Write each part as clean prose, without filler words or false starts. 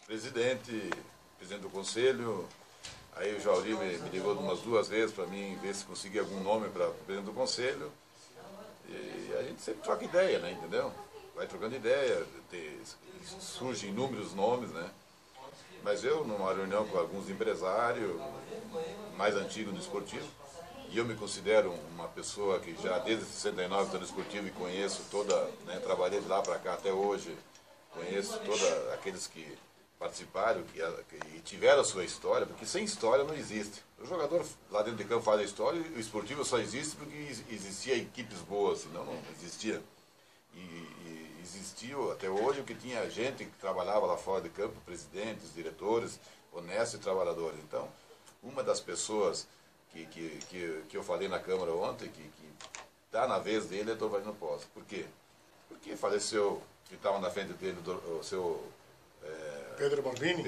presidente do conselho. Aí o Jauri me ligou umas 2 vezes para mim ver se conseguia algum nome para o presidente do conselho. E a gente sempre troca ideia, né, entendeu? Vai trocando ideia, surgem inúmeros nomes, né? Mas eu, numa reunião com alguns empresários mais antigos do esportivo, e eu me considero uma pessoa que já desde 69 estou no esportivo e conheço toda, né, trabalhei de lá para cá até hoje, conheço todos aqueles que participaram e tiveram a sua história, porque sem história não existe. O jogador lá dentro de campo faz a história e o esportivo só existe porque existia equipes boas, senão não existia. E existiu até hoje o que tinha gente que trabalhava lá fora de campo, presidentes, diretores, honestos e trabalhadores. Então, uma das pessoas que eu falei na Câmara ontem, que está na vez dele, é Dorvalino Posse. Por quê? Porque faleceu, que estava na frente dele, o seu Pedro Morbini,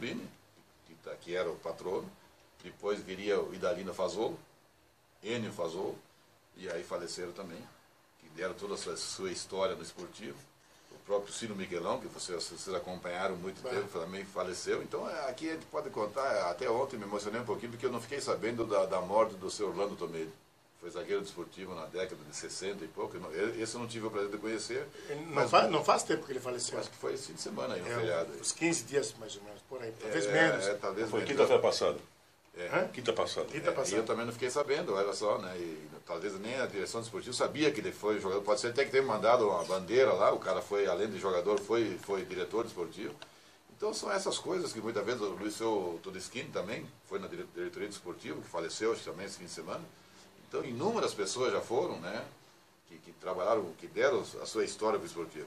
que era o patrono. Depois viria o Idalino Fazolo, Enio Fazolo, e aí faleceram também, que deram toda a sua história no esportivo. O próprio Ciro Miguelão, que vocês acompanharam muito tempo, também faleceu. Então aqui a gente pode contar, até ontem me emocionei um pouquinho, porque eu não fiquei sabendo da morte do seu Orlando Tomelli. Foi zagueiro desportivo na década de 60 e pouco. Esse eu não tive o prazer de conhecer. Não faz tempo que ele faleceu. Acho que foi esse fim de semana aí, no feriado. Uns 15 dias mais ou menos, por aí. Talvez menos. Talvez foi menos. quinta-feira passada. Quinta passada. E eu também não fiquei sabendo, olha só, né? E talvez nem a direção do esportivo sabia que ele foi jogador. Pode ser até que tenha mandado uma bandeira lá, o cara foi, além de jogador, foi diretor desportivo. Então são essas coisas que muitas vezes o Luiz Todeschini também foi na diretoria do esportivo, que faleceu acho que também esse fim de semana. Então inúmeras pessoas já foram, né? Que trabalharam, que deram a sua história para o esportivo.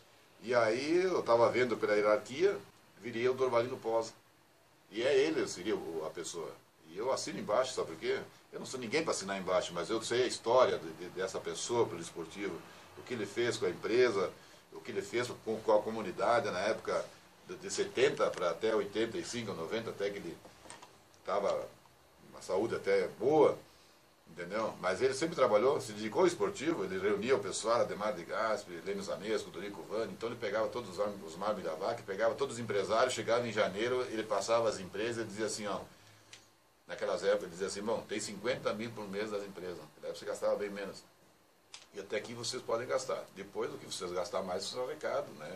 E aí eu estava vendo pela hierarquia, viria o Dorvalino Posse. E é ele, seria a pessoa. E eu assino embaixo, sabe por quê? Eu não sou ninguém para assinar embaixo, mas eu sei a história dessa pessoa pelo esportivo, o que ele fez com a empresa, o que ele fez com a comunidade na época de 70 para até 85, 90, até que ele estava uma saúde até boa, entendeu? Mas ele sempre trabalhou, se dedicou ao esportivo, ele reunia o pessoal, Ademar de Gaspi, Lênio Zanesco, Dorico Vani, então ele pegava todos os Marmos da Vaca, pegava todos os empresários, chegava em janeiro, ele passava as empresas e dizia assim, ó, naquelas épocas, ele dizia assim, bom, tem 50 mil por mês das empresas, na época você gastava bem menos. E até aqui vocês podem gastar. Depois do que vocês gastar mais, isso é um recado, né?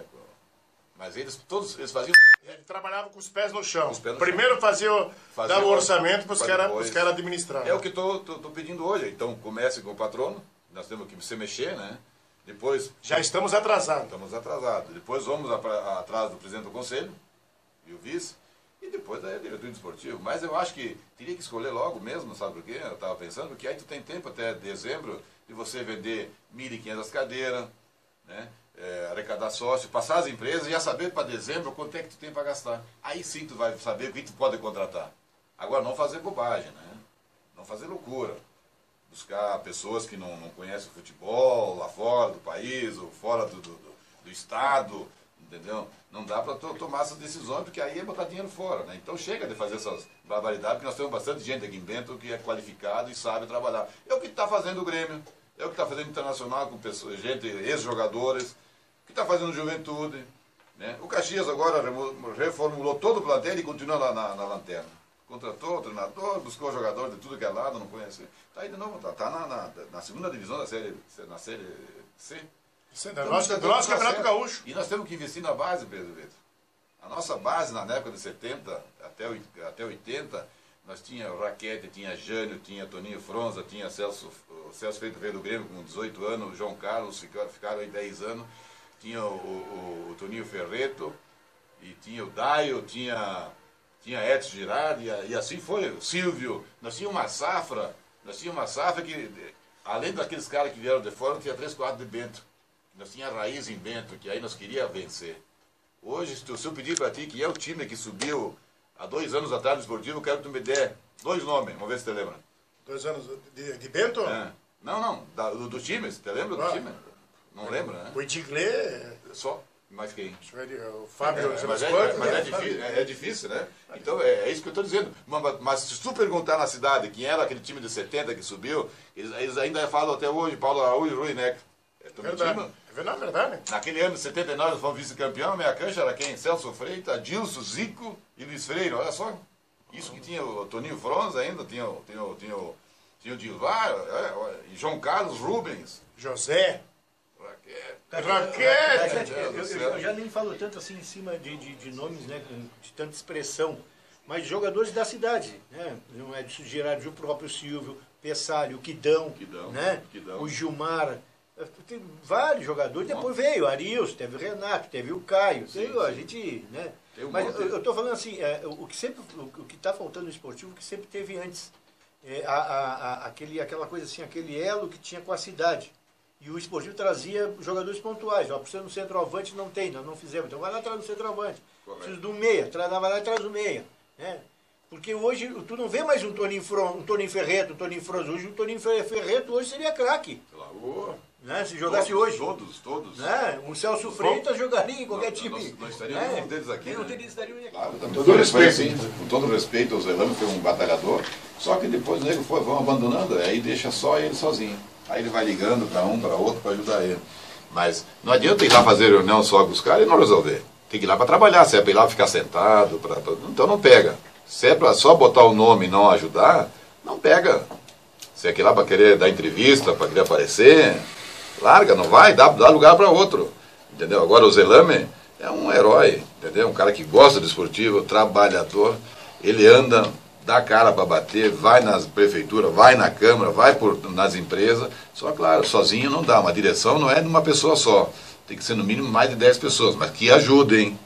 Mas todos eles faziam... Ele trabalhava com os pés no chão. Primeiro dava o orçamento para os caras administrar. É o que estou pedindo hoje. Então comece com o patrono, nós temos que se mexer, né? Depois... Já estamos atrasados. Estamos atrasados. Depois vamos atrás do presidente do conselho e o vice. E depois é diretoria desportivo. Mas eu acho que teria que escolher logo mesmo, sabe por quê? Eu estava pensando que aí tu tem tempo até dezembro de você vender 1.500 cadeiras, né? Arrecadar sócio, passar as empresas e já saber para dezembro quanto é que tu tem para gastar. Aí sim tu vai saber o que tu pode contratar. Agora não fazer bobagem, né? Não fazer loucura. Buscar pessoas que não conhecem o futebol lá fora do país ou fora do estado, entendeu? Não dá para tomar essas decisões, porque aí é botar dinheiro fora, né? Então chega de fazer essas barbaridades, porque nós temos bastante gente aqui em Bento que é qualificado e sabe trabalhar. É o que está fazendo o Grêmio, é o que está fazendo o Internacional com pessoas, gente, ex-jogadores, o que está fazendo Juventude, né? O Caxias agora reformulou todo o plantel e continua lá na lanterna. Contratou o treinador, buscou jogador de tudo que é lado, não conhece. Está aí de novo, está na segunda divisão na série C. Do nosso Campeonato Gaúcho. E nós temos que investir na base, Pedro Vitor. A nossa base na época de 70 até 80, nós tinha o Raquete, tinha Jânio, tinha Toninho Fronza, tinha o Celso Feito veio do Grêmio com 18 anos, o João Carlos ficaram aí 10 anos, tinha o Toninho Ferreto, e tinha o Daio, tinha Edson Girardi, e assim foi, o Silvio. Nós tínhamos uma safra que, além daqueles caras que vieram de fora, tinha 3, 4 de Bento. Nós tínhamos raiz em Bento, que aí nós queríamos vencer. Hoje, se eu pedir para ti que é o time que subiu há 2 anos atrás no esportivo, eu quero que tu me dê 2 nomes, vamos ver se você lembra. 2 anos de Bento? É. Não, do time, você te lembra do time? Não lembra, né? O Edgley... Só, mais quem? O Fábio... Mas é difícil, né? Então é isso que eu estou dizendo. Mas se tu perguntar na cidade quem era aquele time de 70 que subiu, eles ainda falam até hoje, Paulo Araújo e Rui Neck. Verdade. É verdade. Naquele ano de 79, nós fomos vice-campeão, a minha cancha era quem? Celso Freitas, Dilson, Zico e Luiz Freire, olha só. Isso que tinha o Toninho Fronza ainda, tinha o Dilvar, e João Carlos Rubens. José. Raquete. Eu já nem falo tanto assim em cima de nomes, né, de tanta expressão, mas de jogadores da cidade, né? Não é de Gerardo, o próprio Silvio, Pessalho, o Quidão, né? O Gilmar. Tem vários jogadores, depois veio o Arius, teve o Renato, teve o Caio, a gente, né? Mas eu estou falando assim, o que está faltando no esportivo, que sempre teve antes, aquela coisa assim, aquele elo que tinha com a cidade. E o esportivo trazia jogadores pontuais. Ó, precisa no centroavante, não tem, nós não fizemos. Então vai lá atrás do centroavante. Precisa do meia, vai lá atrás do meia. Né? Porque hoje tu não vê mais um Toninho Ferreto, um Toninho Froz. Hoje o Toninho Ferreto hoje seria craque. Claro. Né? Se jogasse hoje. Todos. Né? Um Celso Freitas jogaria em qualquer time. Nós estaríamos nenhum deles aqui. Nenhum deles estaria aqui. Claro, com todo respeito, o Zelano foi um batalhador. Só que depois o nego vão abandonando, aí deixa só ele sozinho. Aí ele vai ligando para um, para outro, para ajudar ele. Mas não adianta ir lá fazer reunião só com os caras e não resolver. Tem que ir lá para trabalhar, se é para ir lá ficar sentado, então não pega. Se é para só botar o nome e não ajudar, não pega. Se é que ir lá para querer dar entrevista, para querer aparecer, larga, não vai, dá lugar para outro. Entendeu? Agora o Zelame é um herói, entendeu? Um cara que gosta do esportivo, trabalhador, ele anda, dá cara para bater, vai nas prefeituras, vai na Câmara, vai nas empresas. Só, claro, sozinho não dá. Uma direção não é de uma pessoa só. Tem que ser no mínimo mais de 10 pessoas. Mas que ajudem.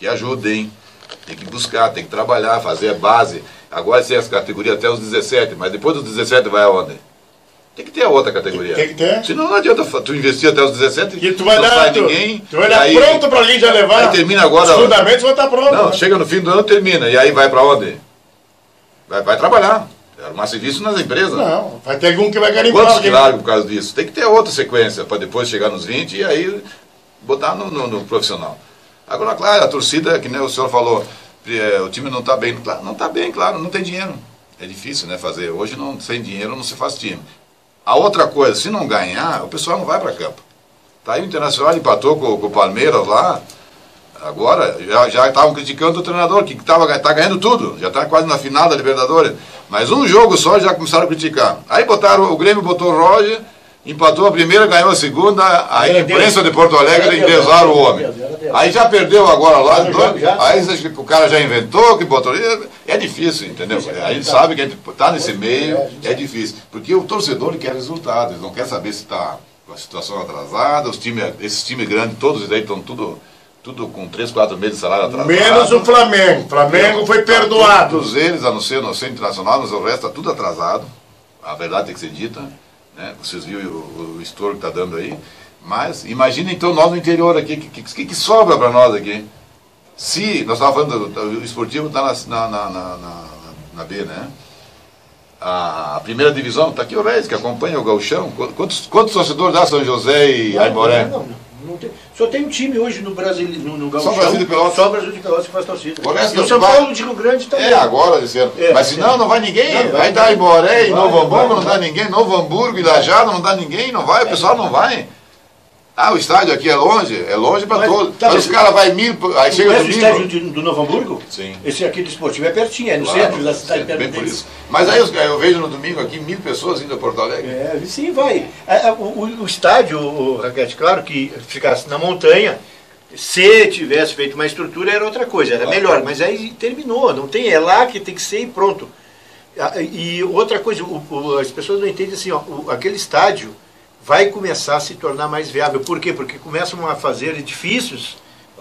Tem que buscar, tem que trabalhar, fazer a base. Agora tem as categorias até os 17, mas depois dos 17 vai aonde? Tem que ter a outra categoria. Tem que ter. Senão não adianta tu investir até os 17 e tu vai não dar, sai ninguém. Tu vai dar pronto para alguém já levar. Aí termina agora. Os fundamentos vão estar prontos. Não, né? chega no fim do ano, termina. E aí vai para onde? Vai trabalhar. Arrumar serviço nas empresas. Não, vai ter algum que vai garimbar. Quantos que largam por causa disso? Tem que ter outra sequência para depois chegar nos 20 e aí botar no profissional. Agora, claro, a torcida, que nem o senhor falou, o time não está bem. Não está bem, claro, não tem dinheiro. É difícil, né, fazer. Hoje, sem dinheiro, não se faz time. A outra coisa, se não ganhar, o pessoal não vai para campo. Tá aí o Internacional empatou com o Palmeiras lá. Agora, já estavam criticando o treinador, que tá ganhando tudo. Já está quase na final da Libertadores. Mas um jogo só já começaram a criticar. Aí o Grêmio botou o Roger, empatou a primeira, ganhou a segunda. Aí a imprensa de Porto Alegre empesaram o homem. Aí já perdeu agora lá. Aí o cara já inventou, que botou. É difícil, entendeu? A gente sabe que a gente está nesse meio, é difícil. Porque o torcedor ele quer resultado, ele não quer saber se está com a situação atrasada. Esses times grandes, todos eles aí estão tudo com 3, 4 meses de salário atrasado. Menos o Flamengo. O Flamengo foi perdoado. Todos eles, a não ser no Centro Internacional, mas o resto está tudo atrasado. A verdade tem que ser dita. Né? Vocês viram o estouro que está dando aí. Mas imagina então nós no interior aqui, que sobra para nós aqui? Se, nós estávamos falando, o esportivo está na B, né? A primeira divisão, está aqui o Reis, que acompanha o Gauchão. Quantos torcedores dá São José e Aimoré? Não tem. Só tem um time hoje no Brasil, no Gauchão. Só Brasil de Pelotas. Só Brasil de Pelotas que faz torcida. E o São Paulo de Rio Grande também. Agora esse ano. Mas senão não vai ninguém. Vai dar Aimoré e Novo Hamburgo, não dá ninguém. Novo Hamburgo e Lajado, não dá ninguém, não vai. O pessoal não vai. O estádio aqui é longe para todos. Mas os caras vão 1.000, aí chega domingo. O estádio do Novo Hamburgo? Sim. Esse aqui do Esportivo é pertinho, é no centro da cidade. Bem por isso. Mas aí eu vejo no domingo aqui 1.000 pessoas indo a Porto Alegre. Sim, vai. O estádio, Raquete, claro que ficasse na montanha, se tivesse feito uma estrutura era outra coisa, era melhor. Mas aí terminou, não tem, é lá que tem que ser e pronto. E outra coisa, as pessoas não entendem assim, aquele estádio vai começar a se tornar mais viável. Por quê? Porque começam a fazer edifícios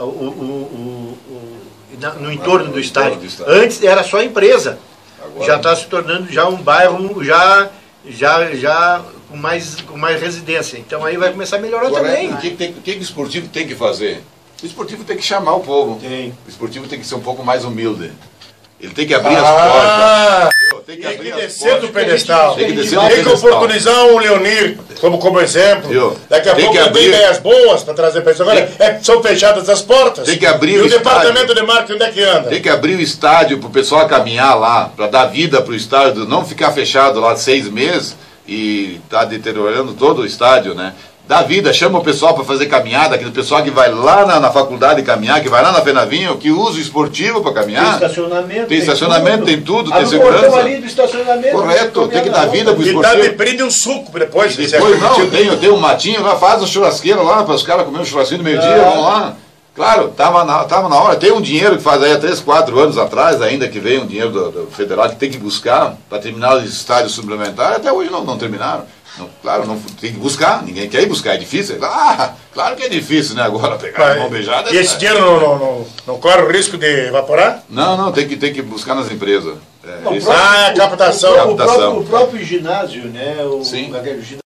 no entorno do estádio. Antes era só empresa. Agora, já está se tornando já um bairro já com mais residência. Então aí vai começar a melhorar também. O que o esportivo tem que fazer? O esportivo tem que chamar o povo. Tem. O esportivo tem que ser um pouco mais humilde. Ele tem que abrir as portas. Tem que descer do pedestal. Tem que oportunizar o Leonir como exemplo. Daqui a pouco tem ideias boas para trazer para isso. Agora são fechadas as portas. Tem que abrir e o departamento de marketing onde é que anda? Tem que abrir o estádio para o pessoal caminhar lá, para dar vida para o estádio, não ficar fechado lá 6 meses e tá deteriorando todo o estádio, né? Dá vida, chama o pessoal para fazer caminhada, aquele pessoal que vai lá na faculdade caminhar, que vai lá na Fenavinho, que usa o esportivo para caminhar. Tem estacionamento, tem tudo, tem segurança. Ali do estacionamento. Correto, tem que dar vida pro esportivo. E dá de brinde um suco depois. Depois não, tem um matinho lá, faz um churrasqueiro lá, para os caras comer um churrasquinho no meio-dia, vão lá. Claro, tava na hora. Tem um dinheiro que faz aí há 3, 4 anos atrás, ainda que veio um dinheiro do federal que tem que buscar para terminar os estádios suplementares, até hoje não terminaram. Claro, não tem que buscar, ninguém quer ir buscar, é difícil. Claro que é difícil, né? Agora pegar uma mão beijada. E esse dinheiro não corre o risco de evaporar? Não, tem que buscar nas empresas. É a captação. O próprio ginásio, né? Sim. O ginásio